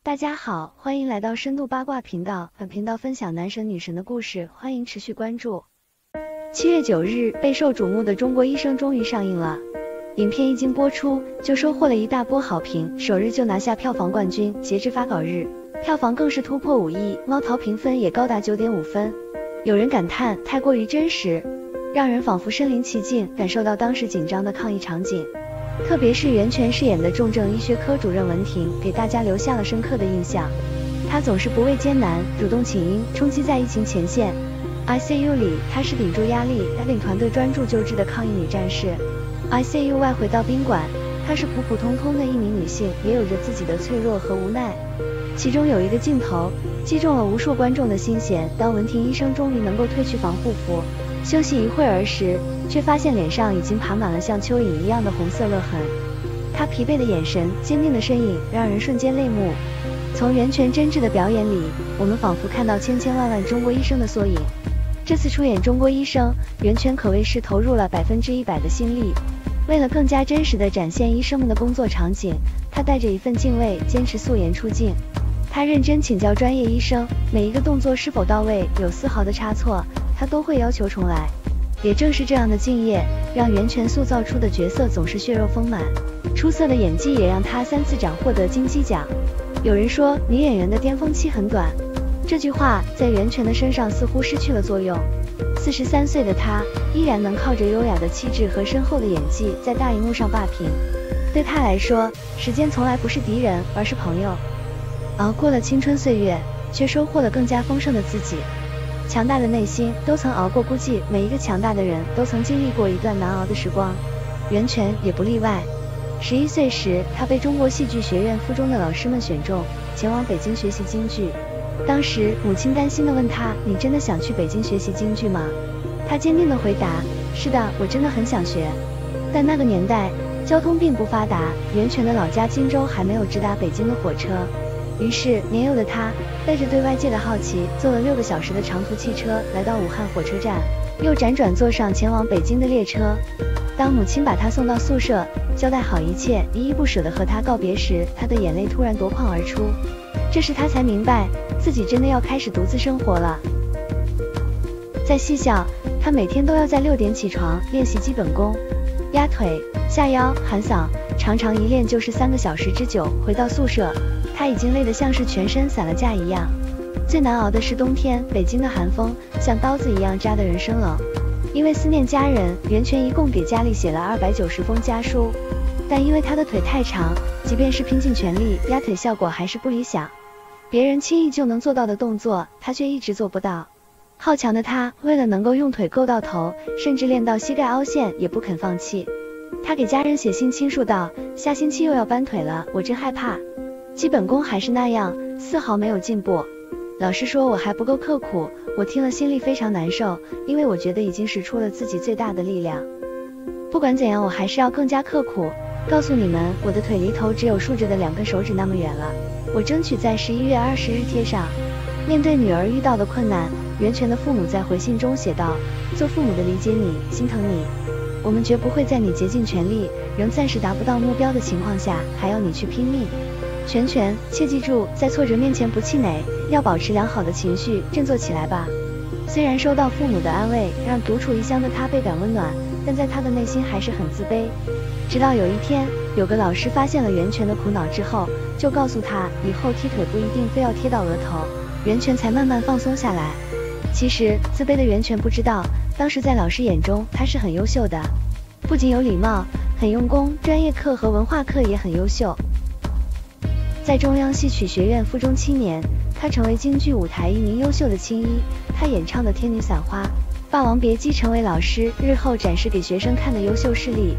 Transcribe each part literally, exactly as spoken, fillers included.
大家好，欢迎来到深度八卦频道，本频道分享男神女神的故事，欢迎持续关注。七月九日，备受瞩目的《中国医生》终于上映了。影片一经播出，就收获了一大波好评，首日就拿下票房冠军，截至发稿日，票房更是突破五亿，猫淘评分也高达 九点五分。有人感叹太过于真实，让人仿佛身临其境，感受到当时紧张的抗疫场景。特别是袁泉饰演的重症医学科主任文婷，给大家留下了深刻的印象。她总是不畏艰难，主动请缨，冲击在疫情前线。I C U 里，她是顶住压力，带领团队专注救治的抗疫女战士。I C U 外回到宾馆，她是普普通通的一名女性，也有着自己的脆弱和无奈。其中有一个镜头，击中了无数观众的心弦。当文婷医生终于能够褪去防护服，休息一会儿时，却发现脸上已经爬满了像蚯蚓一样的红色勒痕。他疲惫的眼神，坚定的身影，让人瞬间泪目。从袁泉真挚的表演里，我们仿佛看到千千万万中国医生的缩影。这次出演《中国医生》，袁泉可谓是投入了百分之一百的心力。为了更加真实地展现医生们的工作场景，他带着一份敬畏，坚持素颜出镜。他认真请教专业医生，每一个动作是否到位，有丝毫的差错，他都会要求重来。也正是这样的敬业，让袁泉塑造出的角色总是血肉丰满。出色的演技也让他三次斩获得金鸡奖。有人说女演员的巅峰期很短，这句话在袁泉的身上似乎失去了作用。四十三岁的她依然能靠着优雅的气质和深厚的演技在大荧幕上霸屏。对她来说，时间从来不是敌人，而是朋友。熬过了青春岁月，却收获了更加丰盛的自己。强大的内心都曾熬过，估计每一个强大的人都曾经历过一段难熬的时光，袁泉也不例外。十一岁时，他被中国戏剧学院附中的老师们选中，前往北京学习京剧。当时母亲担心地问他：“你真的想去北京学习京剧吗？”他坚定地回答：“是的，我真的很想学。”但那个年代交通并不发达，袁泉的老家荆州还没有直达北京的火车。于是年幼的他带着对外界的好奇，坐了六个小时的长途汽车来到武汉火车站，又辗转坐上前往北京的列车。当母亲把他送到宿舍，交代好一切，依依不舍地和他告别时，他的眼泪突然夺眶而出。这时他才明白，自己真的要开始独自生活了。在戏校，他每天都要在六点起床练习基本功，压腿、下腰、喊嗓，常常一练就是三个小时之久。回到宿舍，他已经累得像是全身散了架一样。最难熬的是冬天，北京的寒风像刀子一样扎得人生冷。因为思念家人，袁泉一共给家里写了二百九十封家书，但因为他的腿太长，即便是拼尽全力压腿，效果还是不理想。别人轻易就能做到的动作，他却一直做不到。好强的他，为了能够用腿够到头，甚至练到膝盖凹陷也不肯放弃。他给家人写信倾诉道：“下星期又要搬腿了，我真害怕。”基本功还是那样，丝毫没有进步。老师说我还不够刻苦，我听了心里非常难受，因为我觉得已经使出了自己最大的力量。不管怎样，我还是要更加刻苦。告诉你们，我的腿离头只有竖着的两根手指那么远了。我争取在十一月二十日贴上。面对女儿遇到的困难，袁泉的父母在回信中写道：“做父母的理解你，心疼你。我们绝不会在你竭尽全力，仍暂时达不到目标的情况下，还要你去拼命。泉泉，切记住，在挫折面前不气馁，要保持良好的情绪，振作起来吧。”虽然收到父母的安慰，让独处异乡的他倍感温暖，但在他的内心还是很自卑。直到有一天，有个老师发现了袁泉的苦恼之后，就告诉他，以后踢腿不一定非要贴到额头，袁泉才慢慢放松下来。其实自卑的袁泉不知道，当时在老师眼中，他是很优秀的，不仅有礼貌，很用功，专业课和文化课也很优秀。在中央戏曲学院附中七年，他成为京剧舞台一名优秀的青衣。他演唱的《天女散花》《霸王别姬》成为老师日后展示给学生看的优秀事例。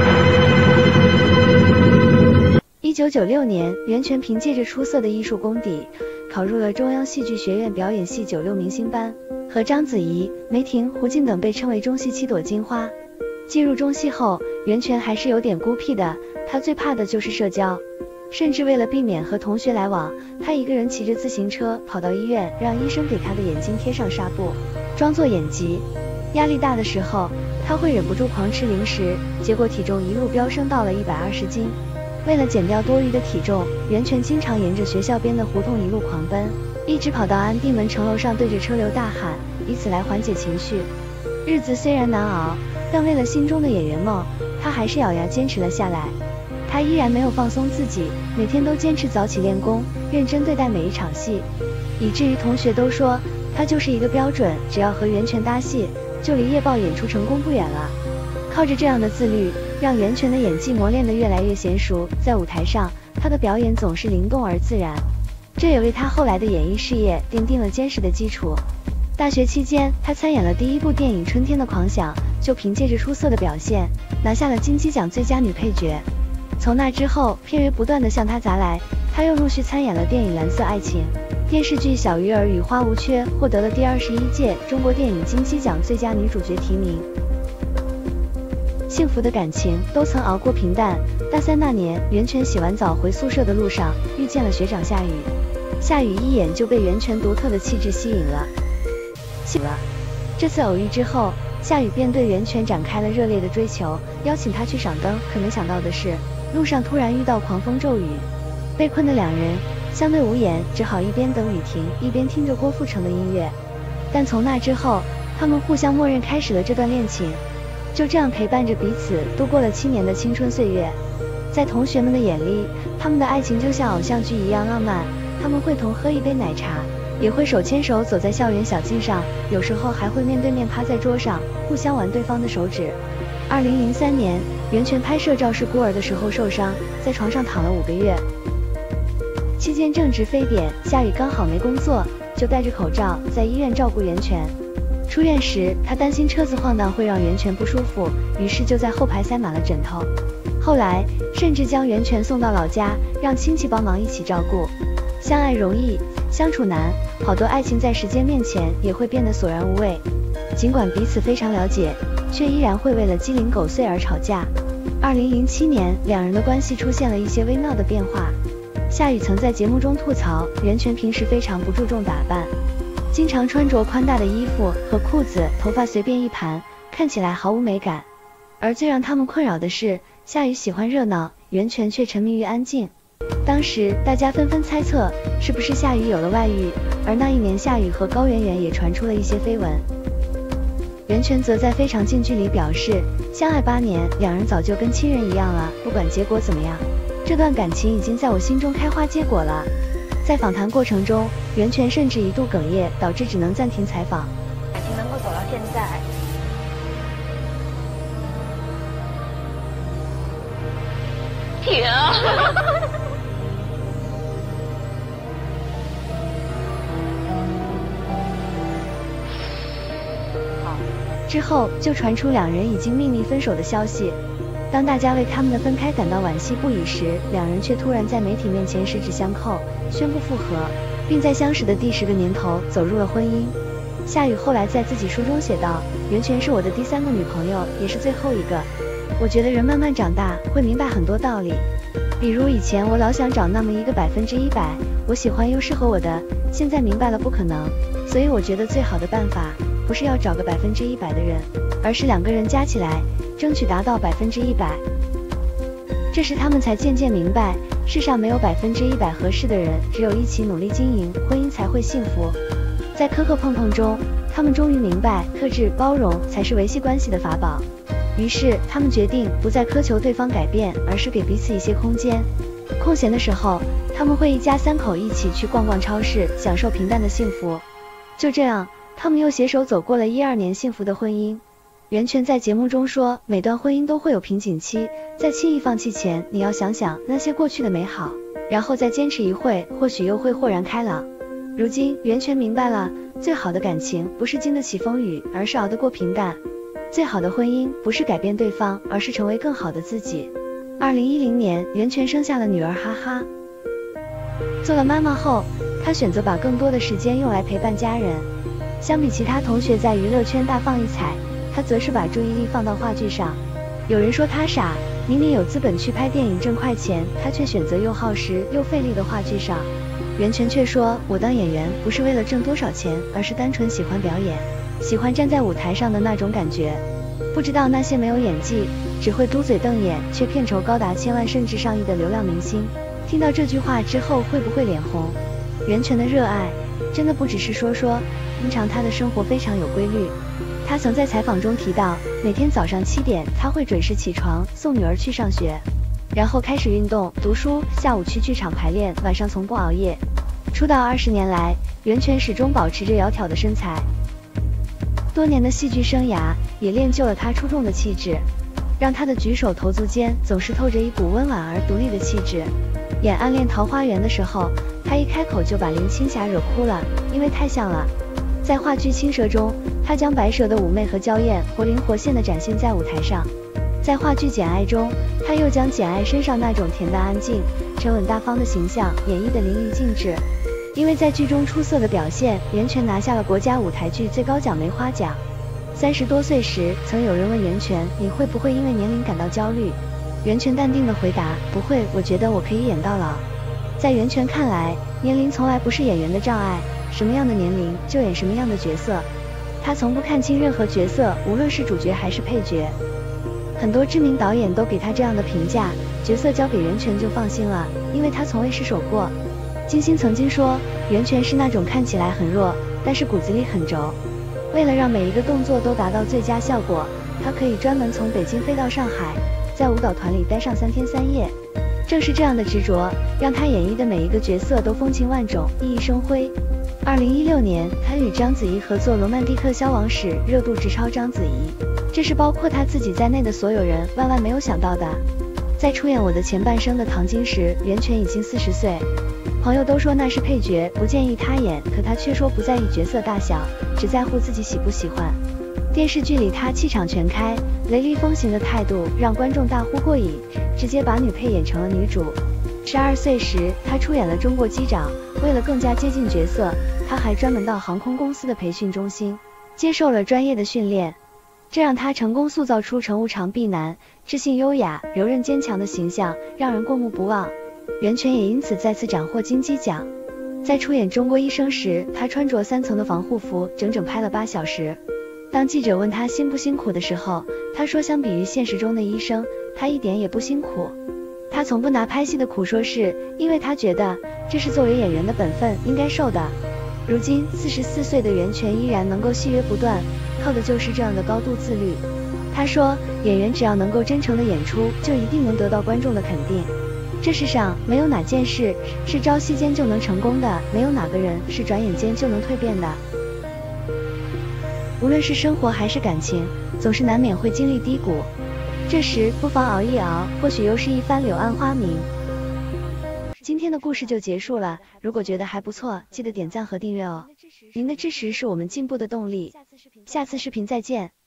一九九六年，袁泉凭借着出色的艺术功底， 考入了中央戏剧学院表演系九六明星班，和章子怡、梅婷、胡静等被称为中戏七朵金花。进入中戏后，袁泉还是有点孤僻的，她最怕的就是社交，甚至为了避免和同学来往，她一个人骑着自行车跑到医院，让医生给她的眼睛贴上纱布，装作眼疾。压力大的时候，她会忍不住狂吃零食，结果体重一路飙升到了一百二十斤。为了减掉多余的体重，袁泉经常沿着学校边的胡同一路狂奔，一直跑到安定门城楼上，对着车流大喊，以此来缓解情绪。日子虽然难熬，但为了心中的演员梦，她还是咬牙坚持了下来。她依然没有放松自己，每天都坚持早起练功，认真对待每一场戏，以至于同学都说她就是一个标准，只要和袁泉搭戏，就离夜报演出成功不远了。靠着这样的自律，让袁泉的演技磨练得越来越娴熟，在舞台上，她的表演总是灵动而自然，这也为她后来的演艺事业奠定了坚实的基础。大学期间，她参演了第一部电影《春天的狂想》，就凭借着出色的表现，拿下了金鸡奖最佳女配角。从那之后，片约不断地向她砸来，她又陆续参演了电影《蓝色爱情》、电视剧《小鱼儿与花无缺》，获得了第二十一届中国电影金鸡奖最佳女主角提名。幸福的感情都曾熬过平淡。大三那年，袁泉洗完澡回宿舍的路上，遇见了学长夏雨。夏雨一眼就被袁泉独特的气质吸引了。醒了。这次偶遇之后，夏雨便对袁泉展开了热烈的追求，邀请她去赏灯。可没想到的是，路上突然遇到狂风骤雨，被困的两人相对无言，只好一边等雨停，一边听着郭富城的音乐。但从那之后，他们互相默认开始了这段恋情。就这样陪伴着彼此度过了七年的青春岁月。在同学们的眼里，他们的爱情就像偶像剧一样浪漫，他们会同喝一杯奶茶，也会手牵手走在校园小径上，有时候还会面对面趴在桌上，互相玩对方的手指。二零零三年，袁泉拍摄《赵氏孤儿》的时候受伤，在床上躺了五个月，期间正值非典，夏雨刚好没工作，就戴着口罩在医院照顾袁泉。出院时，他担心车子晃荡会让袁泉不舒服，于是就在后排塞满了枕头。后来甚至将袁泉送到老家，让亲戚帮忙一起照顾。相爱容易，相处难，好多爱情在时间面前也会变得索然无味。尽管彼此非常了解，却依然会为了鸡零狗碎而吵架。二零零七年，两人的关系出现了一些微妙的变化。夏雨曾在节目中吐槽，袁泉平时非常不注重打扮，经常穿着宽大的衣服和裤子，头发随便一盘，看起来毫无美感。而最让他们困扰的是，夏雨喜欢热闹，袁泉却沉迷于安静。当时大家纷纷猜测，是不是夏雨有了外遇，而那一年夏雨和高圆圆也传出了一些绯闻。袁泉则在非常近距离表示，相爱八年，两人早就跟亲人一样了，不管结果怎么样，这段感情已经在我心中开花结果了。在访谈过程中，袁泉甚至一度哽咽，导致只能暂停采访。 感情能够走到现在，天啊！ 之后就传出两人已经秘密分手的消息。当大家为他们的分开感到惋惜不已时，两人却突然在媒体面前十指相扣，宣布复合，并在相识的第十个年头走入了婚姻。夏雨后来在自己书中写道，袁泉是我的第三个女朋友，也是最后一个。我觉得人慢慢长大会明白很多道理，比如以前我老想找那么一个百分之一百我喜欢又适合我的，现在明白了不可能，所以我觉得最好的办法不是要找个百分之一百的人，而是两个人加起来争取达到百分之一百。这时他们才渐渐明白，世上没有百分之一百合适的人，只有一起努力经营，婚姻才会幸福。在磕磕碰碰中，他们终于明白，克制包容才是维系关系的法宝。于是他们决定不再苛求对方改变，而是给彼此一些空间。空闲的时候，他们会一家三口一起去逛逛超市，享受平淡的幸福。就这样，他们又携手走过了一二年幸福的婚姻。袁泉在节目中说，每段婚姻都会有瓶颈期，在轻易放弃前，你要想想那些过去的美好，然后再坚持一会，或许又会豁然开朗。如今袁泉明白了，最好的感情不是经得起风雨，而是熬得过平淡。最好的婚姻不是改变对方，而是成为更好的自己。二零一零年，袁泉生下了女儿哈哈。做了妈妈后， 他选择把更多的时间用来陪伴家人。相比其他同学在娱乐圈大放异彩，他则是把注意力放到话剧上。有人说他傻，明明有资本去拍电影挣快钱，他却选择又耗时又费力的话剧上。袁泉却说，我当演员不是为了挣多少钱，而是单纯喜欢表演，喜欢站在舞台上的那种感觉。不知道那些没有演技，只会嘟嘴瞪眼，却片酬高达千万甚至上亿的流量明星，听到这句话之后会不会脸红？袁泉的热爱真的不只是说说，平常他的生活非常有规律。他曾在采访中提到，每天早上七点他会准时起床，送女儿去上学，然后开始运动、读书，下午去剧场排练，晚上从不熬夜。出道二十年来，袁泉始终保持着窈窕的身材。多年的戏剧生涯也练就了他出众的气质，让他的举手投足间总是透着一股温婉而独立的气质。演《暗恋桃花源》的时候，他一开口就把林青霞惹哭了，因为太像了。在话剧《青蛇》中，他将白蛇的妩媚和娇艳活灵活现地展现在舞台上。在话剧《简爱》中，他又将简爱身上那种恬淡安静、沉稳大方的形象演绎得淋漓尽致。因为在剧中出色的表现，袁泉拿下了国家舞台剧最高奖梅花奖。三十多岁时，曾有人问袁泉，你会不会因为年龄感到焦虑？袁泉淡定地回答，不会，我觉得我可以演到老。在袁泉看来，年龄从来不是演员的障碍，什么样的年龄就演什么样的角色。他从不看清任何角色，无论是主角还是配角。很多知名导演都给他这样的评价，角色交给袁泉就放心了，因为他从未失手过。金星曾经说，袁泉是那种看起来很弱，但是骨子里很轴。为了让每一个动作都达到最佳效果，他可以专门从北京飞到上海，在舞蹈团里待上三天三夜。正是这样的执着，让他演绎的每一个角色都风情万种，熠熠生辉。二零一六年，他与章子怡合作《罗曼蒂克消亡史》，热度直超章子怡，这是包括他自己在内的所有人万万没有想到的。在出演《我的前半生》的唐晶时，袁泉已经四十岁。朋友都说那是配角，不建议他演，可他却说不在意角色大小，只在乎自己喜不喜欢。电视剧里他气场全开，雷厉风行的态度让观众大呼过瘾，直接把女配演成了女主。十二岁时，他出演了《中国机长》，为了更加接近角色，他还专门到航空公司的培训中心接受了专业的训练，这让他成功塑造出乘务长臂男、知性优雅、柔韧坚强的形象，让人过目不忘。袁泉也因此再次斩获金鸡奖。在出演《中国医生》时，他穿着三层的防护服，整整拍了八小时。当记者问他辛不辛苦的时候，他说相比于现实中的医生，他一点也不辛苦。他从不拿拍戏的苦说事，因为他觉得这是作为演员的本分应该受的。如今四十四岁的袁泉依然能够戏约不断，靠的就是这样的高度自律。他说，演员只要能够真诚的演出，就一定能得到观众的肯定。这世上没有哪件事是朝夕间就能成功的，没有哪个人是转眼间就能蜕变的。无论是生活还是感情，总是难免会经历低谷，这时不妨熬一熬，或许又是一番柳暗花明。今天的故事就结束了，如果觉得还不错，记得点赞和订阅哦。您的支持是我们进步的动力。下次视频再见。